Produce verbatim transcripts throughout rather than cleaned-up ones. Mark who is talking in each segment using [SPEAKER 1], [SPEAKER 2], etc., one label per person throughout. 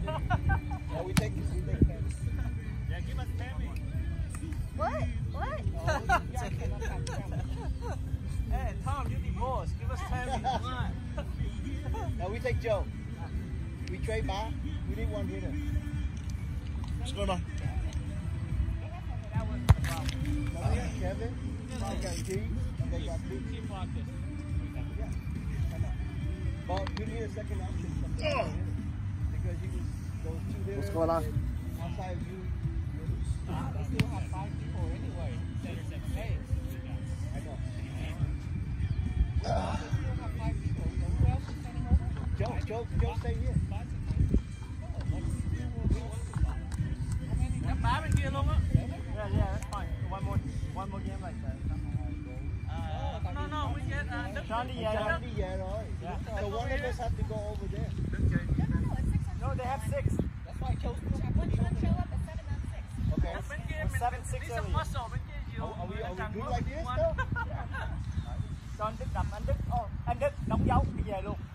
[SPEAKER 1] Yeah, we take we take ten.
[SPEAKER 2] Yeah, give us ten.
[SPEAKER 3] What? What?
[SPEAKER 2] Hey, Tom, you divorced. Give us ten.
[SPEAKER 1] Now we take Joe. We trade back. We need one hitter.
[SPEAKER 4] What's going on?
[SPEAKER 2] That was the problem.
[SPEAKER 1] Now we have Kevin. We got G. And they got Pete.
[SPEAKER 2] Team practice.
[SPEAKER 1] Yeah. But you need a second option.
[SPEAKER 4] Oh.
[SPEAKER 1] Because you can those two hitters.
[SPEAKER 4] What's going on?
[SPEAKER 1] Outside you.
[SPEAKER 2] They still have five people anyway. There's a pay.
[SPEAKER 1] I know.
[SPEAKER 2] They still have five people. So who else is standing over?
[SPEAKER 1] Joe, Joe, Joe, stay here.
[SPEAKER 2] Đá bá bên kia luôn á. Yeah, yeah, that's fine. One more, one more game like that. Uh, no, no, we get uh, Đức.
[SPEAKER 1] John đi về rồi. Đi về rồi.
[SPEAKER 2] Yeah.
[SPEAKER 1] So one of us have to go over there.
[SPEAKER 2] No, they have six. That's why I chose to check.
[SPEAKER 3] One show up at seven on six.
[SPEAKER 1] Okay.
[SPEAKER 2] Bên kia mình
[SPEAKER 4] Seven, six
[SPEAKER 2] đi some
[SPEAKER 4] early.
[SPEAKER 2] muscle bên kia nhiều.
[SPEAKER 1] Are we, are we
[SPEAKER 2] Càng
[SPEAKER 1] good
[SPEAKER 2] bước
[SPEAKER 1] like this
[SPEAKER 2] one.
[SPEAKER 1] though?
[SPEAKER 4] Cho anh Đức đập, anh Đức, oh, anh Đức đóng dấu đi về luôn.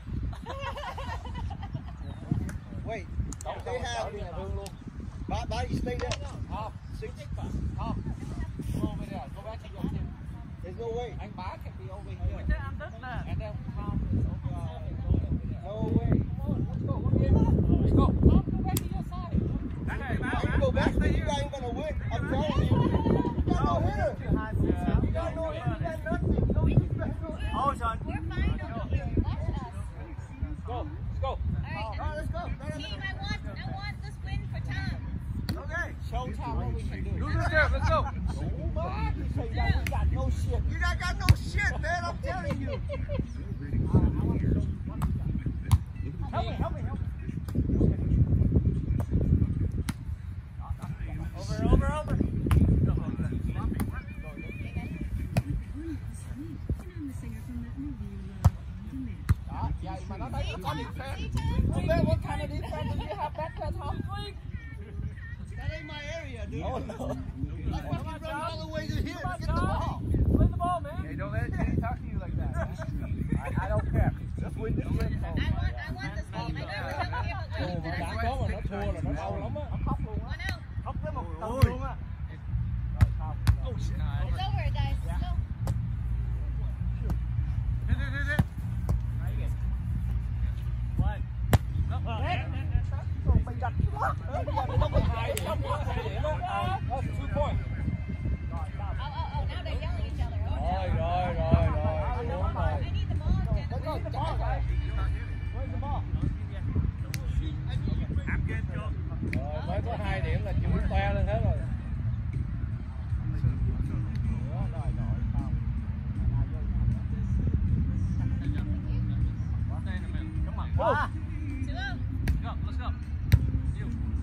[SPEAKER 1] Wait, they have Bye, bye, you stay there.
[SPEAKER 2] Tom, six. Tom, go over there. Go back to your team.
[SPEAKER 1] There's no way.
[SPEAKER 2] Anh Bá can be over here. With anh Đức nè. And then Tom is over there.
[SPEAKER 1] No way.
[SPEAKER 2] Come on, let's go. One game. Let's go. Tom, go back to your side.
[SPEAKER 1] I can go back, but you guys ain't gonna win. I'm telling you. You got no hitter. You got no hitter. You got nothing. No defense.
[SPEAKER 4] Oh, John.
[SPEAKER 3] We're fine over here. Watch us.
[SPEAKER 2] Go. Let's go.
[SPEAKER 3] All right.
[SPEAKER 1] All right, let's go.
[SPEAKER 3] Team, I want, I want this win for Tom.
[SPEAKER 1] Okay.
[SPEAKER 2] Show Tom what we can do.
[SPEAKER 1] Do this there. Let's go. Oh my. You say that we got no shit. You got, got no shit, man. I'm telling you.
[SPEAKER 2] Help me, help me, help me. Over, over, over. Yeah, mà nó thấy có defense. What kind of defense do you have back there, Tom?
[SPEAKER 1] That ain't my area, dude.
[SPEAKER 4] Oh, no.
[SPEAKER 1] I fucking run all the way to here to get the ball.
[SPEAKER 2] Play the ball, man.
[SPEAKER 5] Hey, don't let Kenny talk to you like that. I, I don't care. Just win this game.
[SPEAKER 3] I want, I want this game. I know we're coming here, but we need
[SPEAKER 2] Đã
[SPEAKER 3] this.
[SPEAKER 2] có mà nó thua là nó đau lắm á. Nó khóc luôn á.
[SPEAKER 3] One out.
[SPEAKER 2] Khóc tới một tầng luôn á.
[SPEAKER 3] It's over, guys. Let's go.
[SPEAKER 2] Mày đặt quá. Nó bị hại xong rồi hai điểm á. That's two points.
[SPEAKER 3] Oh, oh, oh, now they're yelling at each other. Oh,
[SPEAKER 2] Rồi,
[SPEAKER 3] no.
[SPEAKER 2] rồi, rồi, rồi.
[SPEAKER 3] I need the ball.
[SPEAKER 2] Let's go, the ball, guys. Where's the ball? Rồi, mới có hai điểm là chửi toe lên hết rồi. Come on.
[SPEAKER 3] two oh.
[SPEAKER 2] Go, let's go. You.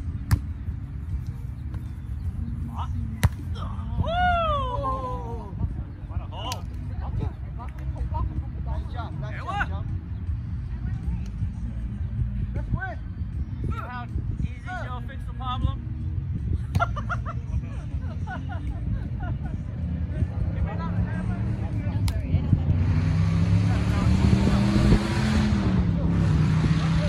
[SPEAKER 2] Woo! What a hole.
[SPEAKER 1] Nice job. Nice
[SPEAKER 2] Hey,
[SPEAKER 1] job,
[SPEAKER 2] what?
[SPEAKER 1] John. Let's win.
[SPEAKER 2] See how easy Joe fixed the problem?
[SPEAKER 3] No, sorry, I don't want to.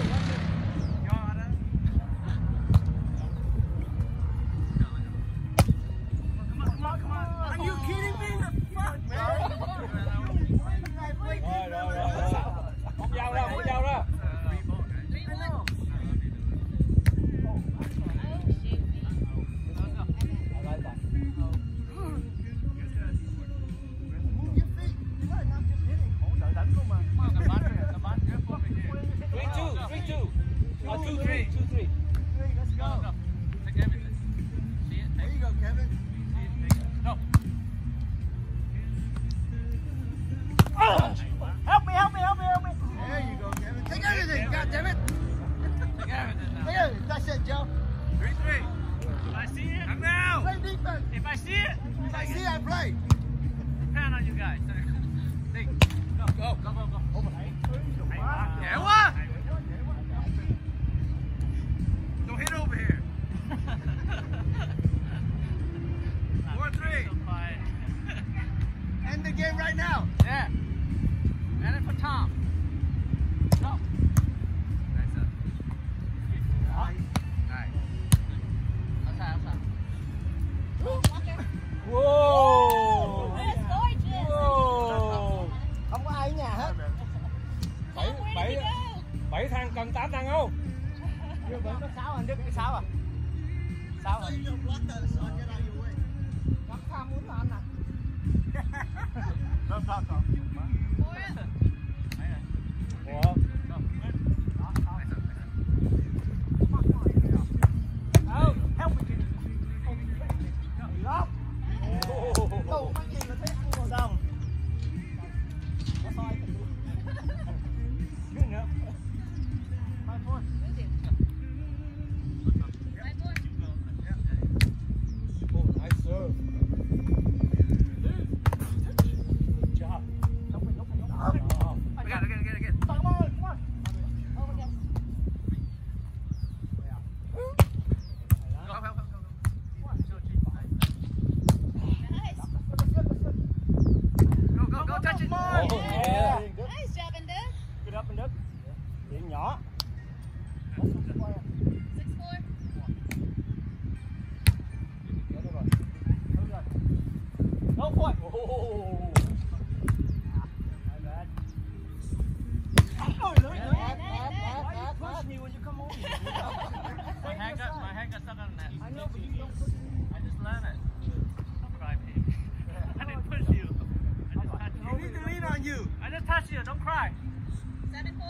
[SPEAKER 2] cần tám thằng không?
[SPEAKER 4] Chưa vẫn có sáu anh Đức cái sáu à? Sáu à? Ngắm tham muốn là anh à?
[SPEAKER 5] Không, không, không.
[SPEAKER 2] Ủa?
[SPEAKER 4] Oh, help me. Lót. Đâu có gì mà thế không xong. Có soi thật luôn. Good enough. Five four.
[SPEAKER 2] Oh, nice serve. Good job.
[SPEAKER 5] Again, again, again, again.
[SPEAKER 4] Come on, come on.
[SPEAKER 3] Over there.
[SPEAKER 5] Go, go, go, go, go.
[SPEAKER 3] Nice.
[SPEAKER 5] Go, go, go, touch it.
[SPEAKER 2] Oh, yeah.
[SPEAKER 3] Nice job, Anduk.
[SPEAKER 4] Good up and up. Điện nhỏ.
[SPEAKER 3] Six four.
[SPEAKER 4] Go for it. Oh. My bad. Oh, look.
[SPEAKER 3] Nice,
[SPEAKER 4] Why
[SPEAKER 3] nice,
[SPEAKER 4] you
[SPEAKER 3] nice.
[SPEAKER 4] push me when you come over?
[SPEAKER 2] My hand got, my hand got stuck on that.
[SPEAKER 4] I know, but you don't push me.
[SPEAKER 2] I just landed it. Don't cry, pig. I didn't push you. I just touched you.
[SPEAKER 5] We need to lean on you.
[SPEAKER 2] I just touched you. Don't cry.
[SPEAKER 3] Seven four.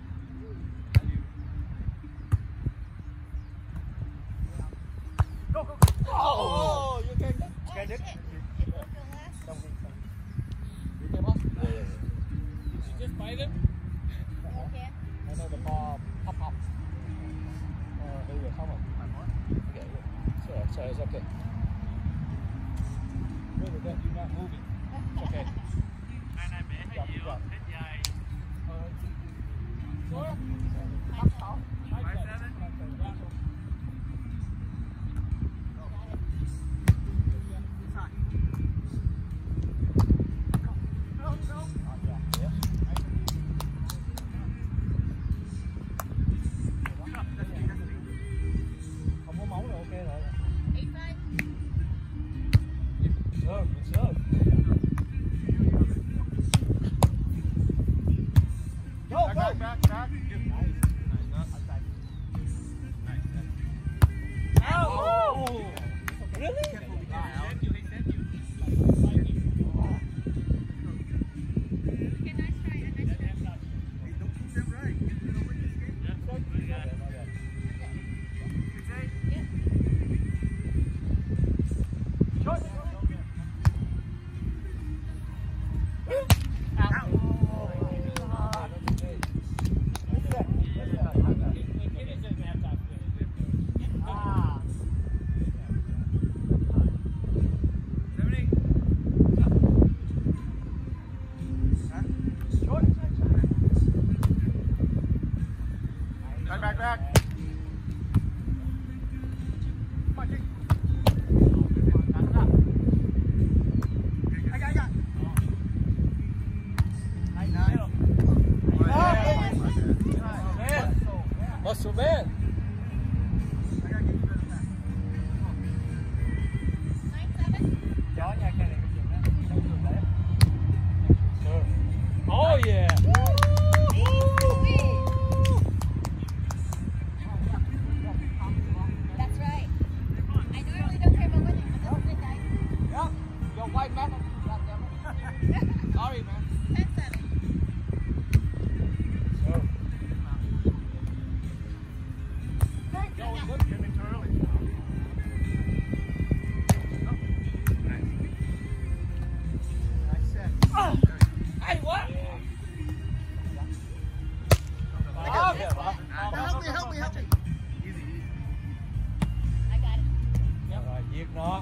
[SPEAKER 4] Go, go, go.
[SPEAKER 2] Oh, you can.
[SPEAKER 3] Oh,
[SPEAKER 4] Okay,
[SPEAKER 3] shit.
[SPEAKER 4] Dick.
[SPEAKER 3] It broke the last.
[SPEAKER 4] Don't get some.
[SPEAKER 2] You can pass. Yeah, yeah. Did you just bite it?
[SPEAKER 3] Okay.
[SPEAKER 2] I know the ball pop pop. Uh, here you come on. Okay, good. So, so it's okay. Look at that, you're not moving. It's okay. Hai này bé hay nhiều, hết dài. Số.
[SPEAKER 4] Up, up.
[SPEAKER 2] Five seven. Không có máu là ok rồi.
[SPEAKER 3] Eight five.
[SPEAKER 2] Serve, good serve.
[SPEAKER 4] Go,
[SPEAKER 5] Back,
[SPEAKER 4] go.
[SPEAKER 5] back, back, back.
[SPEAKER 2] Oh! Really?
[SPEAKER 3] Okay, nice try. Nice try.
[SPEAKER 5] Don't keep them right. You're gonna win this game.
[SPEAKER 4] Short. Ah. Short.
[SPEAKER 5] Back, back, back. Come on, kick. I got, I got.
[SPEAKER 2] Muscle man.
[SPEAKER 5] I gotta get you better than that.
[SPEAKER 3] Nine seven.
[SPEAKER 4] Chó nha, cái này cái chuyện đó. Không được đấy.
[SPEAKER 2] Serve. Oh yeah.
[SPEAKER 3] That's right. I normally don't care about winning, but this is it, guys.
[SPEAKER 4] Yep. Your white man. Sorry, man.
[SPEAKER 3] Ten seven.
[SPEAKER 2] Serve.
[SPEAKER 5] Getting too early. Nice set.
[SPEAKER 2] Hey, what?
[SPEAKER 5] Help me, help me, help me.
[SPEAKER 3] I got it.
[SPEAKER 2] Rồi, giết nó.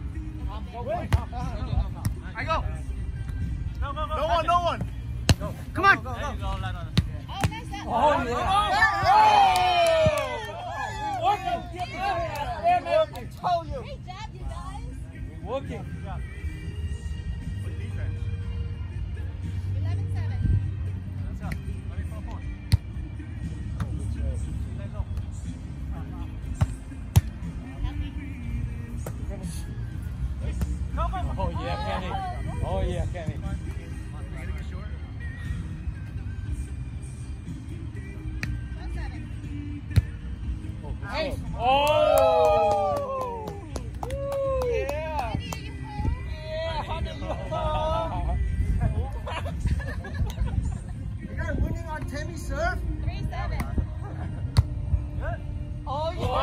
[SPEAKER 5] I go.
[SPEAKER 2] Go, go, go.
[SPEAKER 5] No one, no one. Come on.
[SPEAKER 2] There you go, let on.
[SPEAKER 3] Oh, nice set.
[SPEAKER 2] Oh, yeah. Working. Yeah, man. I told you.
[SPEAKER 3] Great job, you guys.
[SPEAKER 2] Working.
[SPEAKER 5] What defense?
[SPEAKER 3] Eleven seven.
[SPEAKER 2] That's up. twenty-four points.
[SPEAKER 3] Help me.
[SPEAKER 2] Oh, yeah, Kenny. Oh, yeah, Kenny.
[SPEAKER 5] Getting it short.
[SPEAKER 3] One
[SPEAKER 4] Oh!
[SPEAKER 5] Yeah!
[SPEAKER 4] Yeah! Honey,
[SPEAKER 1] You guys winning on Timmy serve?
[SPEAKER 3] Three seven.
[SPEAKER 4] oh, yeah!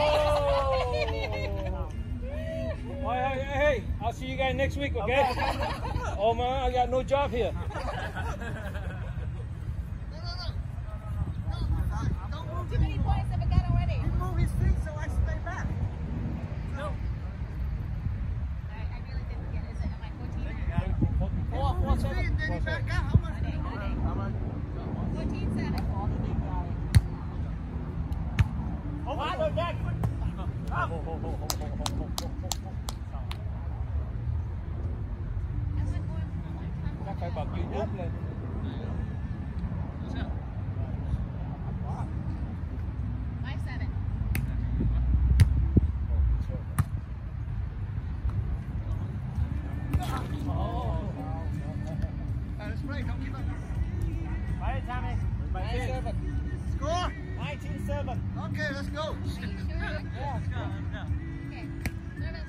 [SPEAKER 4] Oh, hey, hey, hey, I'll see you guys next week, okay? Oh, man, I got no job here.
[SPEAKER 3] Too many points have been got already.
[SPEAKER 1] Move his feet so I stay back.
[SPEAKER 3] I, I really didn't get it. Is it am I fourteen?
[SPEAKER 4] Four, four,
[SPEAKER 1] Feet,
[SPEAKER 4] seven.
[SPEAKER 1] then he back out. How much?
[SPEAKER 3] fourteen seven.
[SPEAKER 4] Oh, my God, Dad. Chắc phải bật YouTube lên.
[SPEAKER 3] Five seven.
[SPEAKER 1] Let's play. Don't give up.
[SPEAKER 4] Right, Tommy.
[SPEAKER 1] Nine seven. Score.
[SPEAKER 4] nineteen seven.
[SPEAKER 1] Okay, let's go.
[SPEAKER 3] Are you sure?
[SPEAKER 4] Yeah.
[SPEAKER 3] Okay. Service.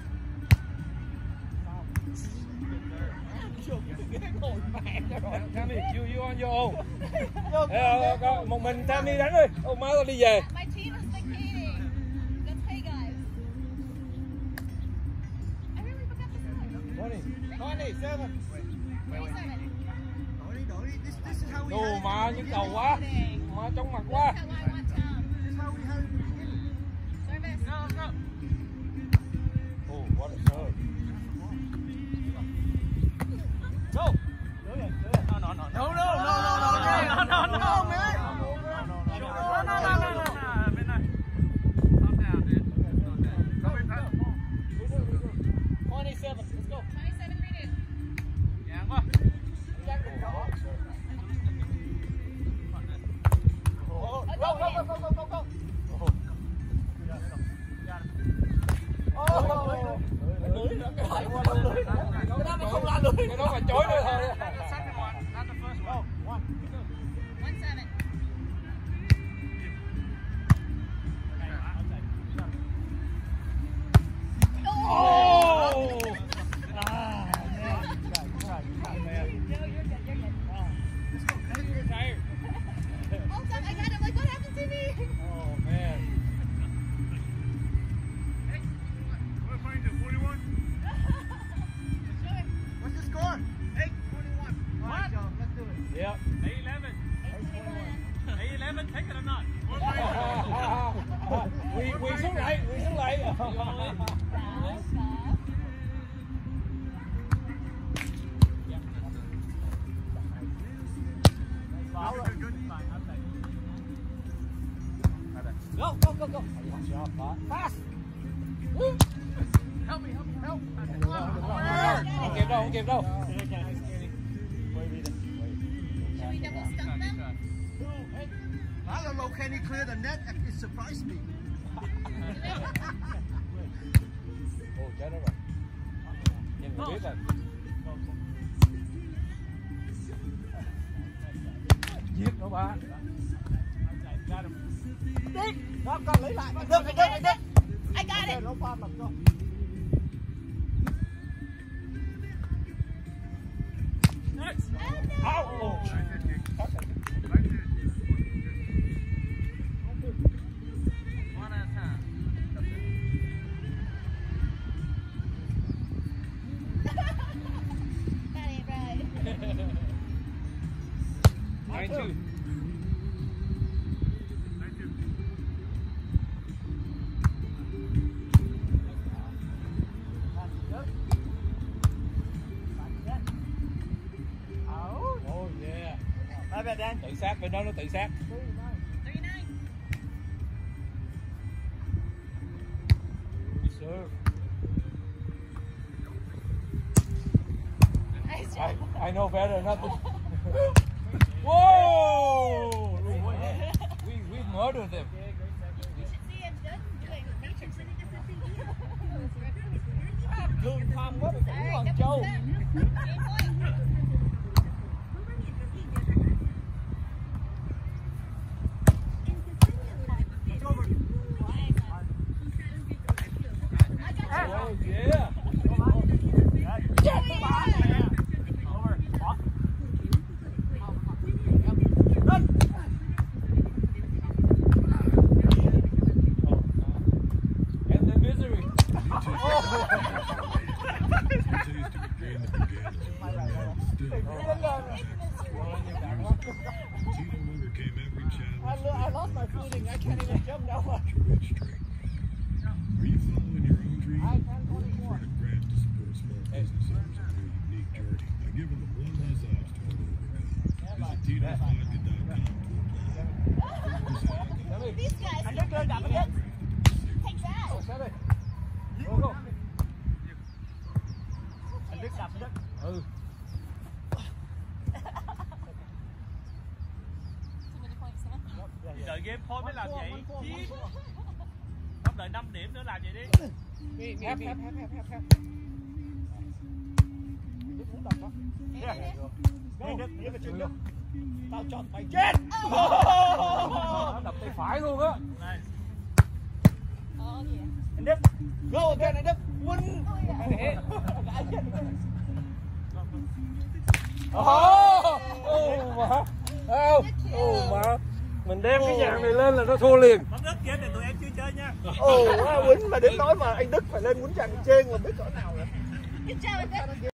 [SPEAKER 4] Tommy, you, you on your own. Ê, ờ, một mình Tommy đánh đi. Ông má tao đi về.
[SPEAKER 3] My team is vacating. Let's play, guys. I really forgot the score.
[SPEAKER 4] Twenty.
[SPEAKER 1] twenty seven.
[SPEAKER 3] Three seven.
[SPEAKER 1] Đổi đi, đổi đi. This, this is how we
[SPEAKER 4] Đồ
[SPEAKER 1] had it
[SPEAKER 4] mà
[SPEAKER 1] in the
[SPEAKER 4] nhức đầu
[SPEAKER 1] beginning.
[SPEAKER 4] quá. Má chóng mặt quá.
[SPEAKER 3] That's how I want Tom.
[SPEAKER 1] This is how we had it in the beginning.
[SPEAKER 3] Service.
[SPEAKER 2] Go, go.
[SPEAKER 4] Oh, what a serve.
[SPEAKER 2] Go. No, no, no.
[SPEAKER 1] No, no, no, no, no, no, no, no, no, man.
[SPEAKER 2] No, no, no, no, no, no. Midnight. Calm down, dude. Okay. Go, Pat.
[SPEAKER 4] twenty-seven. Let's go.
[SPEAKER 3] twenty-seven redo.
[SPEAKER 2] Yeah, quá.
[SPEAKER 3] Oh,
[SPEAKER 4] Go, go, go, go, go, go. Oh. Cái đó nó không làm được. Cái đó mà chối nữa thôi.
[SPEAKER 2] Not the second one, not the first one.
[SPEAKER 4] One.
[SPEAKER 3] one seven.
[SPEAKER 4] Oh! Ah, tired.
[SPEAKER 3] Oh, Tom, I got him. Like, what happened to me?
[SPEAKER 4] Oh, man.
[SPEAKER 2] We're playing to forty-one.
[SPEAKER 3] Sure.
[SPEAKER 1] What's the score?
[SPEAKER 2] Eight, twenty-one.
[SPEAKER 1] All right, y'all, let's do it.
[SPEAKER 4] Yep.
[SPEAKER 2] Eight, eleven.
[SPEAKER 3] eight twenty-one.
[SPEAKER 2] Eight, eleven. Take it or not. We're playing.
[SPEAKER 4] Quỳ, quỳ xuống lại, quỳ xuống lại.
[SPEAKER 3] Foul, foul.
[SPEAKER 2] Good, good. Fine, I'll take it.
[SPEAKER 4] Go, go, go, go. Fast.
[SPEAKER 2] Help me, help me, help.
[SPEAKER 4] Không kịp đâu, không kịp đâu.
[SPEAKER 3] Should we double stump them?
[SPEAKER 1] I don't know, can he clear the net? It surprised me.
[SPEAKER 4] Ồ, chết đó rồi. Nhìn rồi biết rồi. Giết nó ba.
[SPEAKER 1] Đó, con lấy lại. Được, được, được, được.
[SPEAKER 3] I got it.
[SPEAKER 1] No problem, go.
[SPEAKER 2] Next.
[SPEAKER 3] Oh, no.
[SPEAKER 4] Ow!
[SPEAKER 2] One at a time.
[SPEAKER 3] That ain't right.
[SPEAKER 4] Nine two. Oh yeah.
[SPEAKER 1] Bye bye, Dan.
[SPEAKER 4] Tự sát, bên đó nó tự sát.
[SPEAKER 3] Three nine.
[SPEAKER 4] Serve.
[SPEAKER 3] Nice
[SPEAKER 4] I,
[SPEAKER 3] job.
[SPEAKER 4] I know better not to. Whoa! We, we, we murdered them.
[SPEAKER 3] You should see him doing Matrix.
[SPEAKER 4] Thương Phong quá,
[SPEAKER 3] All right,
[SPEAKER 4] thằng
[SPEAKER 3] double
[SPEAKER 4] Châu.
[SPEAKER 3] stump. Game point.
[SPEAKER 1] It's over.
[SPEAKER 3] Nice.
[SPEAKER 4] look, I lost my footing. I can't even jump now.
[SPEAKER 6] Are you following your own dream?
[SPEAKER 4] I can twenty-four.
[SPEAKER 6] Grant to support small business owners on their unique journey by giving them one less obstacle to overcome. Visit Tito's Vodka dot com to apply.
[SPEAKER 3] These guys.
[SPEAKER 4] Anh Đức lên, đạp anh Đức.
[SPEAKER 3] Take that.
[SPEAKER 4] Ồ, xe đây. Go, go. Anh Đức đạp anh Đức. Ừ.
[SPEAKER 3] Too many points, huh?
[SPEAKER 2] Đợi game point mới làm vậy. Chứ. Không đợi năm điểm nữa làm vậy đi.
[SPEAKER 4] Hép, hép, hép, hép, hép, hép. Đức muốn đập đó.
[SPEAKER 3] Yeah.
[SPEAKER 4] Go, Đức, give it to Đức. Tao chọn mày chết.
[SPEAKER 5] Nó đập tay phải luôn á.
[SPEAKER 2] Này.
[SPEAKER 3] Oh, yeah.
[SPEAKER 4] Anh Đức. Go again, anh Đức. Win.
[SPEAKER 3] Oh, yeah.
[SPEAKER 5] Ồ, ồ mà. Không, ồ mà. Mình đem cái dạng này lên là nó thua liền.
[SPEAKER 2] Bấm đất game này tụi em chưa chơi nha.
[SPEAKER 4] Ồ, quá quýnh mà đến nói mà anh Đức phải lên quýnh chàng trên mà biết cỡ nào rồi.
[SPEAKER 3] Good job, Vic.